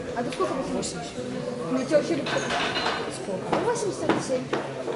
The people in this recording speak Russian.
А ты сколько 80. Ну, у тебя вообще сколько? Сколько? 87.